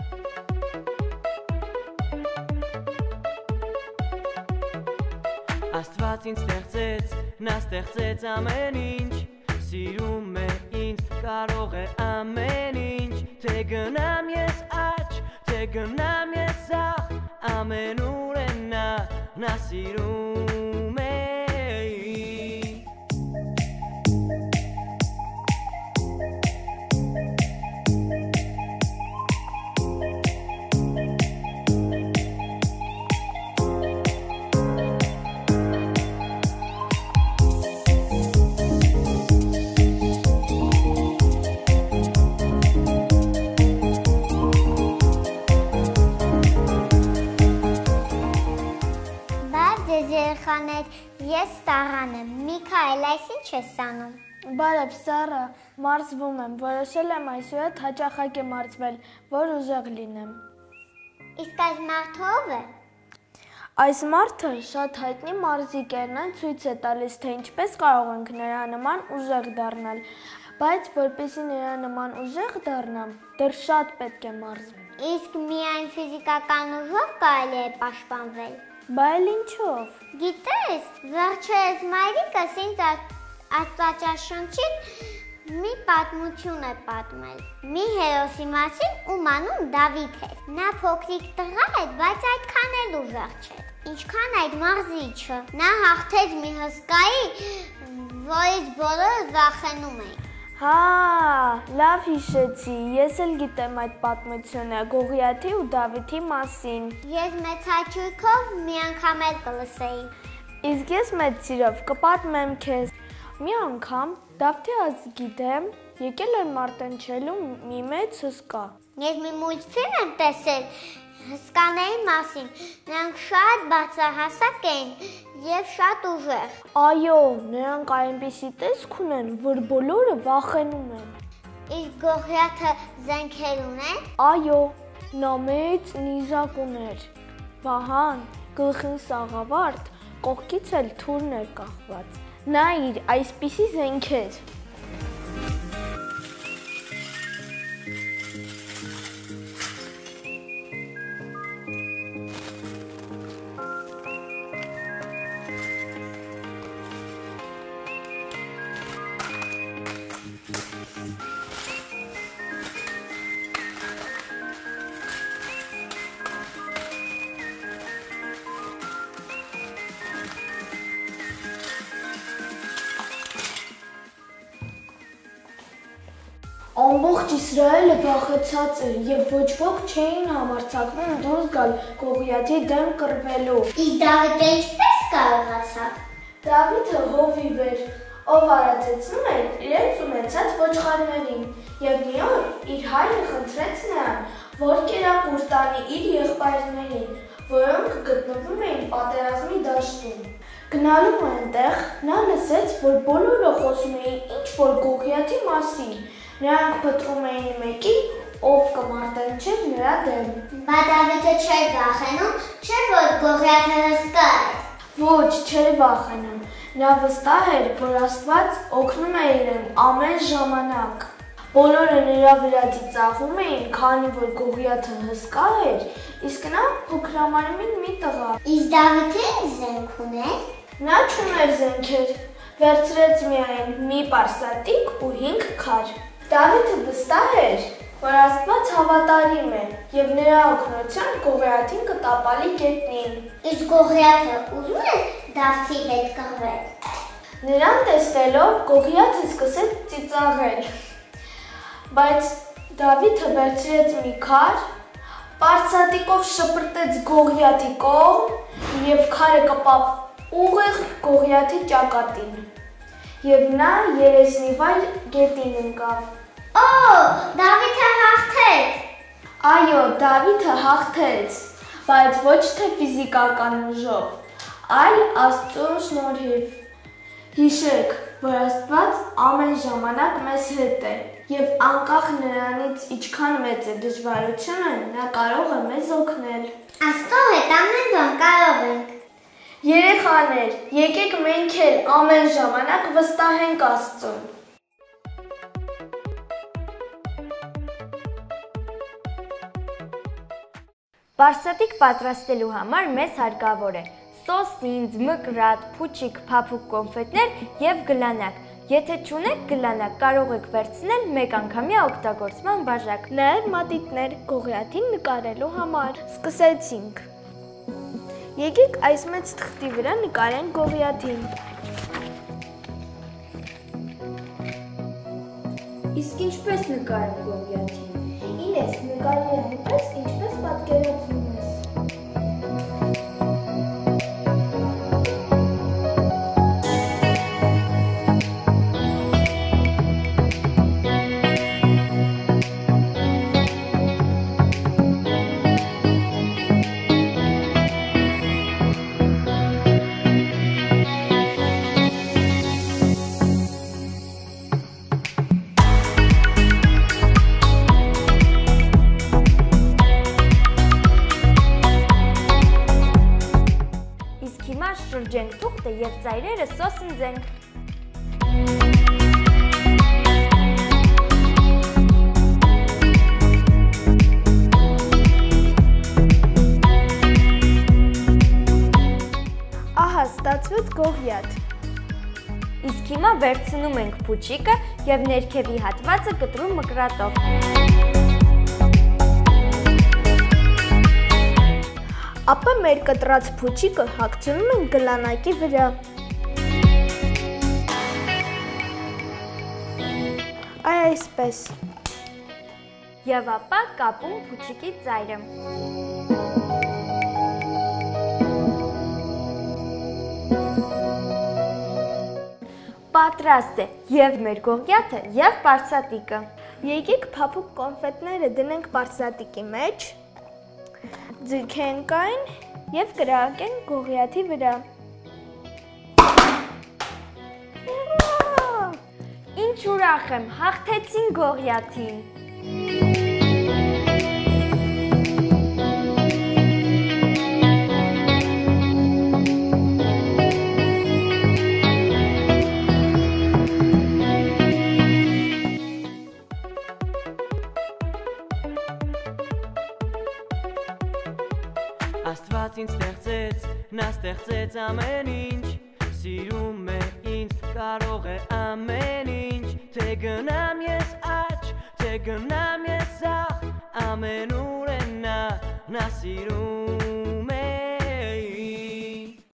Աստված ինձ ստեղծեց, նա ստեղծեց ամեն ինչ, սիրում է ինձ, կարող է ամեն ինչ, թե գնամ ես աջ, թե գնամ ես ախ, ամենուր է նա սիրում է ինձ։ Ես Սառան եմ, Միքայել, այս ինչ ես անում։ Բարև Սառա, մարզվում եմ, որոշել եմ այսուհետ հաճախակ եմ մարզվել, որ ուժեղ լինեմ։ Իսկ այս մարդը ով է։ Այս մարդը շատ հայտնի մարզիկերն են, ցույց է տալիս, թե ինչպես կարող ենք նրա նման ուժեղ դառնալ, բայց որպեսզի նրա նման ուժեղ դառնամ, դեռ շատ պետք է մարզվեմ։ Իսկ միայն ֆիզիկական ուժով կարելի է պաշտպանվել։ Բայց ինչով։ Գիտես, վերջերս մայրիկս ինձ Աստվածաշնչից մի պատմություն է պատմել։ Մի հերոսի մասին, ում անուն Դավիթ էր։ Նա փոքրիկ տղա էր, բայց այդքան էլ ուժեղ չէր։ Ինչքան այդ մարզիչը։ Նա հաղթեց մի հսկայի, որից բոլորը վախենում էին։ Հա, լավ հիշեցի, ես էլ գիտեմ այդ պատմությունը Գողիաթի ու Դավիթի մասին։ Ես մեծ հաճույքով մի անգամ էլ կլսեի։ Իսկ ես մեծ սիրով կպատմեմ քեզ։ Մի անգամ Դավթի ազգի դեմ եկել էր մարտնչելու մի մեծ հսկա։ Ես մի մուլտֆիլմ եմ տեսել հսկաների մասին, նրանք շատ բարձրահասակ էին և շատ ուժեղ։ Այո, նրանք այնպիսի տեսք ունեն, որ բոլորը վախենում են։ Իսկ Գողիաթը զենքեր ուներ։ Այո, նա մեծ նիզակ ուներ։ Վահան, գլխին սաղավարտ, կողքից էլ թուրն էր կախված։ Նայիր, այսպիսի զենքեր։ Ամբողջ Իսրայելը վախեցած էր և ոչ ոք չէին համարձակվում դուրս գալ Գողիաթի դեմ կռվելու։ Իսկ Դավիթը ինչպես կարողացավ։ Դավիթը հովիվ էր, ով արածեցնում էր իրենց ունեցած ոչխարներին, և մի օր իր հայրը խնդրեց նրան, որ կերակուր տանի իր եղբայրներին, որոնք գտնվում էին պատերազմի դաշտում։ Գնալու այնտեղ նա լսեց, որ բոլորը խոսում էին ինչ-որ Գողիաթի մասին։ Նրանք փնտրում էին մեկին, ով կմարտնչեր նրա դեմ։ Բա Դավիթը չէր վախենում, չէ՞ որ Գողիաթը հսկա էր։ Ոչ, չէր վախենում։ Նա վստահ էր, որ Աստված օգնում է իրեն ամեն ժամանակ։ Բոլորը նրա վրա ծիծաղում էին, քանի որ Գողիաթը հսկա էր, իսկ նա փոքրամարմին մի տղա։ Իսկ Դավիթը զենք ուներ։ Նա չուներ զենքեր, վերցրեց միայն մի պարսատիկ ու 5 քար։ Դավիթը վստահ էր, որ Աստված հավատարիմ է և նրա օգնությամբ Գողիաթին կտապալի գետնին։ Իսկ Գողիաթը ուզում էր Դավթի հետ կռվել։ Նրան տեսնելով Գողիաթը սկսեց ծիծաղել։ Բայց Դավիթը վերցրեց մի քար, պարսատիկով շպրտեց Գողիաթի կողմ և քարը կպավ ուղիղ Գողիաթի ճակատին։ Եվ նա երեսնիվայր գետին ընկավ։ Օ, Դավիթը հաղթեց։ Այո, Դավիթը հաղթեց, բայց ոչ թե ֆիզիկական ուժով, այլ Աստծո շնորհիվ։ Հիշեք, որ Աստված ամեն ժամանակ մեզ հետ է, և անկախ նրանից ինչքան մեծ է դժվարությունը, նա կարող է մեզ օգնել։ Աստծո հետ ամեն բան կարող ենք։ Երեխաներ, եկեք մենք էլ ամեն ժամանակ վստահենք Աստծուն։ Բարսատիկ պատրաստելու համար մեզ հարկավոր է սոսինձ, մկրատ, փուչիկ, փափուկ կոնֆետներ եւ գլանակ։ Եթե չունեք գլանակ, կարող եք վերցնել մեկ անգամյա օգտագործման բաժակ։ Նաև մատիտներ գողիաթին նկարելու համար։ Սկսեցինք։ Եկեք այս մեծ թղթի վրա նկարենք գողիաթին։ Իսկ ինչպես նկարեմ գողիաթին։ Ինես նկարի այնպես, ինչպես պատկերացնում ես։ Շրջենք թուղթը և ծայրերը սոսնձենք։ Ահա ստացվեց գողիաթ։ Իսկ հիմա վերցնում ենք փուչիկը և ներքևի հատվածը կտրում մկրատով։ Ապա մեր կտրած փուչիկը հագցնում ենք գլանակի վրա։ Այսպես։ Եվ ապա կապում փուչիկի ծայրը։ Պատրաստ է և մեր գողիաթը, և պարսատիկը։ Եկեք փափուկ կոնֆետները դնենք պարսատիկի մեջ, ձգենք այն և կրակենք գողիաթի վրա։ Ինչ ուրախ եմ, հաղթեցին գողիաթին։ Աստված ինձ ստեղծեց, նա ստեղծեց ամեն ինչ, սիրում է ինձ, կարող է ամեն ինչ, թե գնամ ես աջ, թե գնամ ես ախ, ամենուր է նա սիրում